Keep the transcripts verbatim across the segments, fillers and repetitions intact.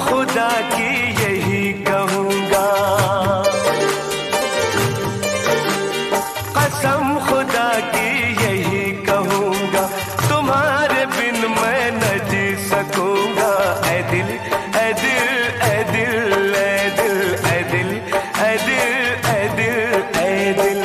खुदा की यही कहूँगा, कसम खुदा की यही कहूँगा, तुम्हारे बिन मैं न जी सकूँगा। ऐ दिल ऐ दिल ऐ दिल ऐ दिल ऐ दिल ऐ दिल ऐ दिल ऐ दिल।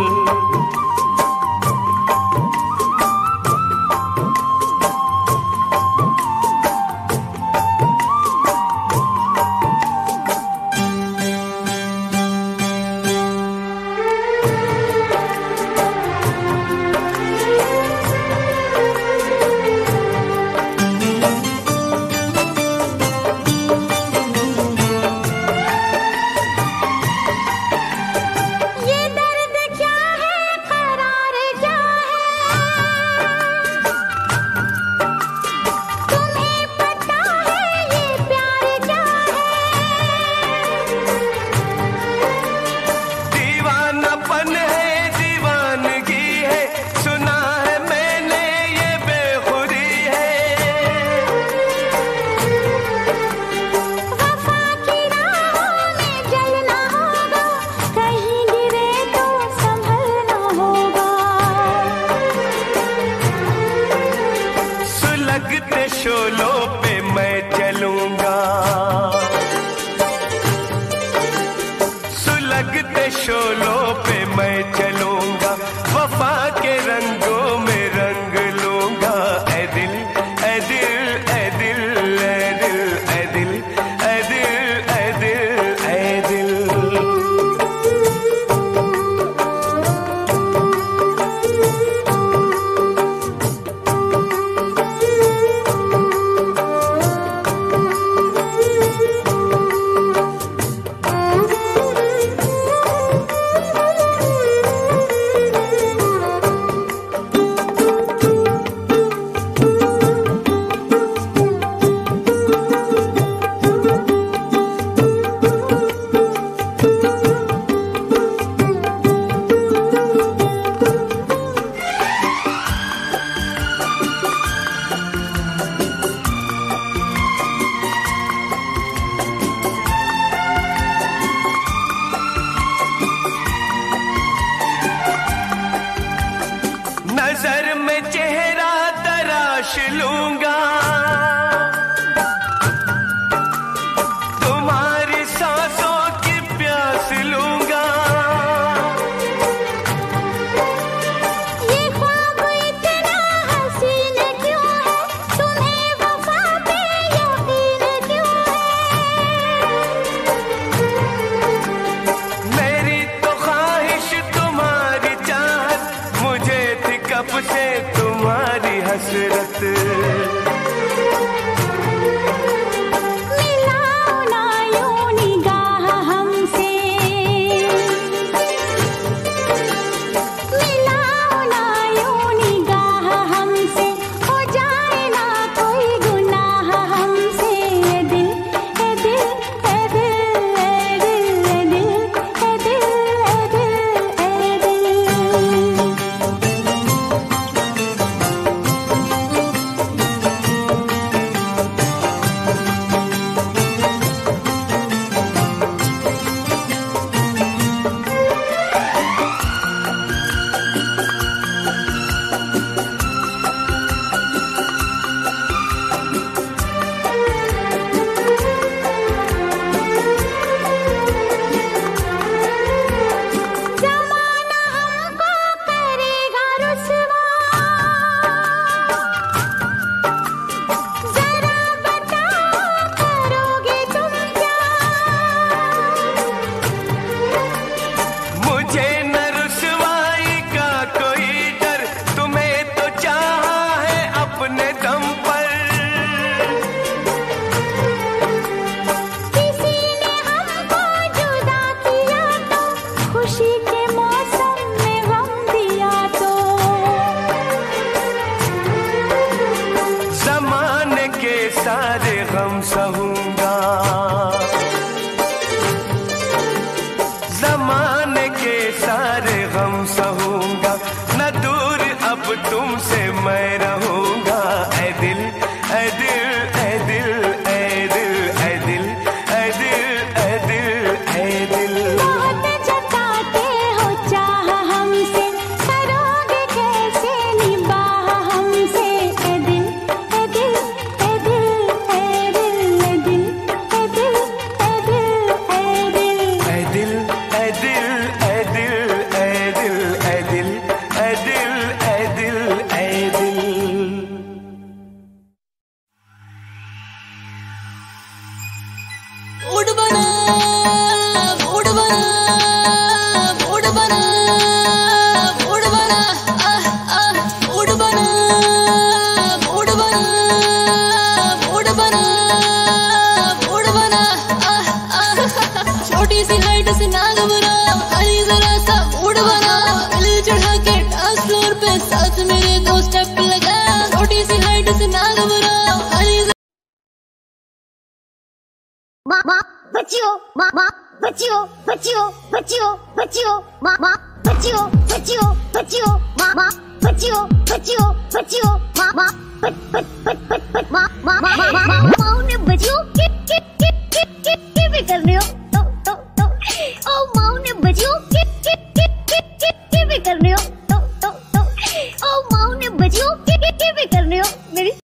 सुलगते शोलों पे मैं चलूंगा, सुलगते शोलों पे मैं चलूंगा, वफा के रंगों में रंग लूंगा। ऐ दिल ऐ दिल ऐ दिल ऐ दिल ऐ दिल ऐ दिल ऐ दिल ऐ दिल। स्टेप लगा, छोटी सी हाइट से ना घबराओ। माँ माँ बच्चियों, माँ माँ बच्चियों, बच्चियों, बच्चियों, बच्चियों, माँ माँ बच्चियों, बच्चियों, बच्चियों, माँ माँ बच्चियों, बच्चियों, बच्चियों, माँ माँ बच बच बच बच बच माँ माँ माँ माँ माँ माँ माँ उन्हें बच्चियों के के के के के के भी कर रहे हो तो तो तो ओ माँ उन्हें बच्चियों के के के के के के भी कर रहे हो तो तो तो ओ माँ उन्हें बच्चियों के के के भी कर रहे हो।